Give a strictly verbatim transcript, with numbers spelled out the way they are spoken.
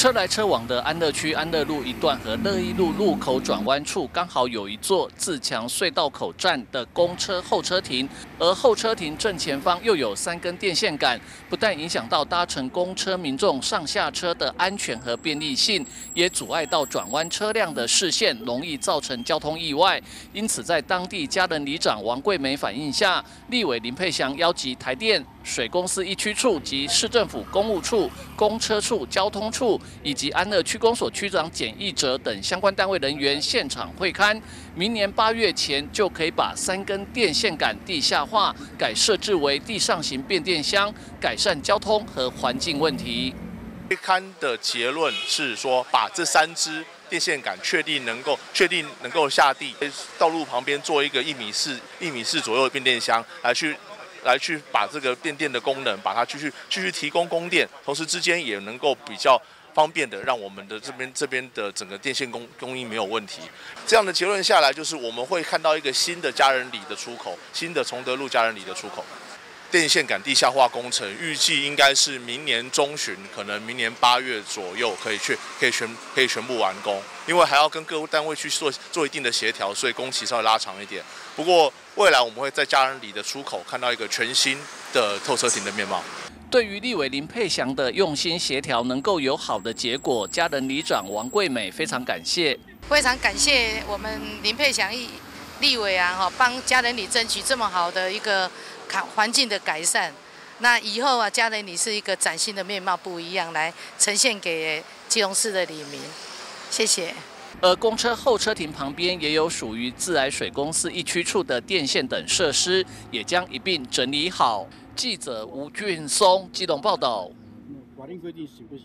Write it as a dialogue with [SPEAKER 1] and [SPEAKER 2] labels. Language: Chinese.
[SPEAKER 1] 车来车往的安乐区安乐路一段和乐一路路口转弯处，刚好有一座自强隧道口站的公车候车亭，而候车亭正前方又有三根电线杆，不但影响到搭乘公车民众上下车的安全和便利性，也阻碍到转弯车辆的视线，容易造成交通意外。因此，在当地嘉仁里长王桂梅反映下，立委林佩祥邀集台电、水公司一区处及市政府公务处、公车处、交通处以及安乐区公所区长简义哲等相关单位人员现场会勘，明年八月前就可以把三根电线杆地下化，改设置为地上型变电箱，改善交通和环境问题。
[SPEAKER 2] 会勘的结论是说，把这三支电线杆确定能够确定能够下地，道路旁边做一个一米四一米四左右的变电箱，来去。来去把这个变电的功能，把它继续继续提供供电，同时之间也能够比较方便的让我们的这边这边的整个电线供供应没有问题。这样的结论下来，就是我们会看到一个新的嘉仁里的出口，新的崇德路嘉仁里的出口。电线杆地下化工程预计应该是明年中旬，可能明年八月左右可以去可以全可以全部完工，因为还要跟各单位去做做一定的协调，所以工期稍微拉长一点。不过未来我们会在嘉仁里的出口看到一个全新的候车亭的面貌。
[SPEAKER 1] 对于立委林佩祥的用心协调能够有好的结果，嘉仁里长王桂美非常感谢，
[SPEAKER 3] 非常感谢我们林佩祥立委啊，哈，帮嘉仁里争取这么好的一个环境的改善。那以后啊，嘉仁里是一个崭新的面貌，不一样，来呈现给基隆市的里民。谢谢。
[SPEAKER 1] 而公车候车亭旁边也有属于自来水公司一区处的电线等设施，也将一并整理好。记者吴俊松基隆报道。
[SPEAKER 4] 法令规定行不行？